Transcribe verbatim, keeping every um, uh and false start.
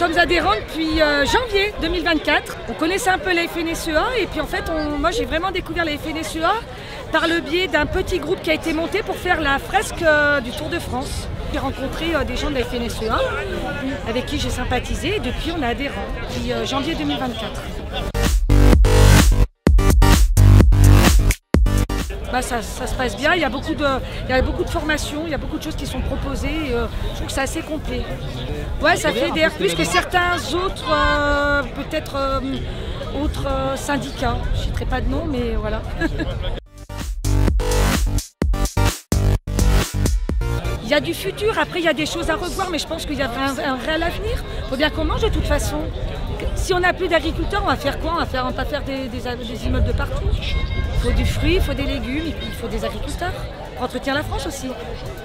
sommes adhérents depuis euh, janvier deux mille vingt-quatre. On connaissait un peu la F N S E A et puis en fait, on, moi j'ai vraiment découvert la F N S E A par le biais d'un petit groupe qui a été monté pour faire la fresque euh, du Tour de France. J'ai rencontré euh, des gens de la F N S E A avec qui j'ai sympathisé et depuis on est adhérents, depuis euh, janvier deux mille vingt-quatre. Bah ça, ça se passe bien, il y, a beaucoup de, il y a beaucoup de formations, il y a beaucoup de choses qui sont proposées et euh, je trouve que c'est assez complet. Ouais, ça fédère plus que certains autres, euh, peut-être euh, autres euh, syndicats. Je ne citerai pas de nom, mais voilà. Il y a du futur, après il y a des choses à revoir, mais je pense qu'il y a un, un réel avenir. Il faut bien qu'on mange de toute façon. Si on n'a plus d'agriculteurs, on va faire quoi? On va faire, on va pas faire des, des, des immeubles de partout. Il faut du fruit, il faut des légumes, et puis il faut des agriculteurs pour entretenir la France aussi.